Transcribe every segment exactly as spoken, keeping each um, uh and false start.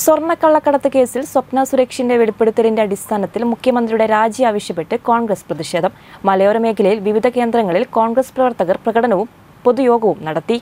സ്വർണ്ണക്കള്ളക്കടത്ത് കേസിൽ സ്വപ്ന സുരേഷിന്റെ വെളിപ്പെടുത്തലിന്റെ അടിസ്ഥാനത്തിൽ മുഖ്യമന്ത്രിയുടെ രാജി ആവശ്യപ്പെട്ട് കോൺഗ്രസ് പ്രതിഷേധം. മലയോര മേഖലയിൽ വിവിധ കേന്ദ്രങ്ങളിൽ കോൺഗ്രസ് പ്രവർത്തകർ പ്രകടനവും പൊതുയോഗവും നടത്തി.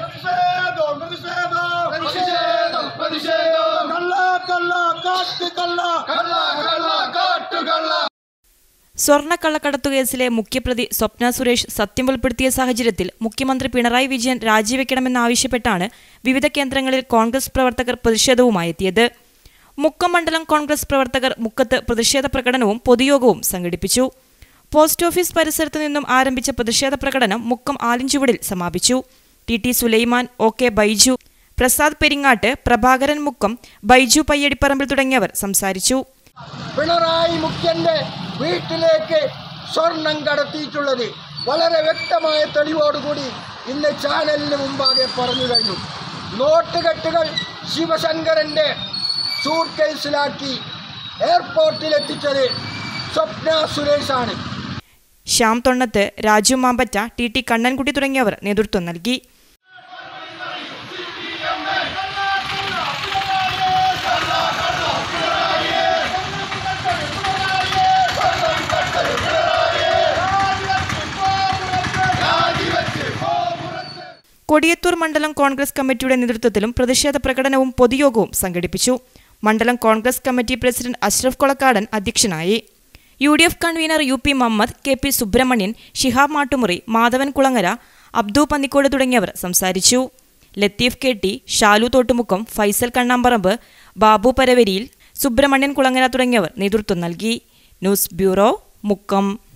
സ്വർണ്ണക്കള്ളക്കടത്തു കേസിലെ മുഖ്യപ്രതി സ്വപ്ന സുരേഷ് സത്യം വെളിപ്പെടുത്തിയ സാഹചര്യത്തിൽ മുഖ്യമന്ത്രി പിണറായി വിജയൻ രാജിവെക്കണമെന്നാവശ്യപ്പെട്ടാണ് വിവിധ കേന്ദ്രങ്ങളിൽ കോൺഗ്രസ് പ്രവർത്തകർ പ്രതിഷേധവുമായെത്തിയത്. മുക്കം മണ്ഡലം കോൺഗ്രസ് പ്രവർത്തകർ മുക്കത്ത് പ്രതിഷേധ പ്രകടനവും പൊതുയോഗവും സംഘടിപ്പിച്ചു. പോസ്റ്റ് ഓഫീസ് പരിസരത്തു നിന്നും ആരംഭിച്ച പ്രതിഷേധ പ്രകടനം മുക്കം ആലിഞ്ചുവടിൽ സമാപിച്ചു. T T Sulaiman, O K Baiju, Prasad Peringattu, Prabhakaran Mukkam, Baiju Payyadipparambil തുടങ്ങിയവർ സംസാരിച്ചു. പിണറായി മുഖ്യന്റെ വീട്ടിലേക്ക് സ്വർണം കടത്തിയിട്ടുള്ളത് വളരെ വ്യക്തമായ തെളിവോടുകൂടി ഇന്ന് ചാനലിന് മുമ്പാകെ പറഞ്ഞു കഴിഞ്ഞു. നോട്ടുകെട്ടുകൾ ശിവശങ്കരന്റെ സൂട്ട് കേസിലാക്കി എയർപോർട്ടിലെത്തിച്ചത് സ്വപ്ന സുരേഷാണ്. ശ്യാം തൊണ്ണത്ത്, രാജു മാമ്പറ്റ, ടി ടി കണ്ണൻകുട്ടി തുടങ്ങിയവർ നേതൃത്വം നൽകി. കൊടിയത്തൂർ മണ്ഡലം കോൺഗ്രസ് കമ്മിറ്റിയുടെ നേതൃത്വത്തിലും പ്രതിഷേധ പ്രകടനവും പൊതുയോഗവും സംഘടിപ്പിച്ചു. മണ്ഡലം കോൺഗ്രസ് കമ്മിറ്റി പ്രസിഡന്റ് അഷ്റഫ് കൊളക്കാടൻ അധ്യക്ഷനായി. U D F convener U P Muhammad, K P Subramanian, Shihab Mattumuri, Madhavan Kulangara, Abdu Pannikode തുടങ്ങിയവർ സംസാരിച്ചു. ലത്തീഫ് കെ ടി, ഷാലു തോട്ടുമുക്കം, ഫൈസൽ കണ്ണാമ്പറമ്പ്, ബാബു പരവരിയിൽ, സുബ്രഹ്മണ്യൻ കുളങ്ങര തുടങ്ങിയവർ നേതൃത്വം നൽകി. News bureau, Mukkam.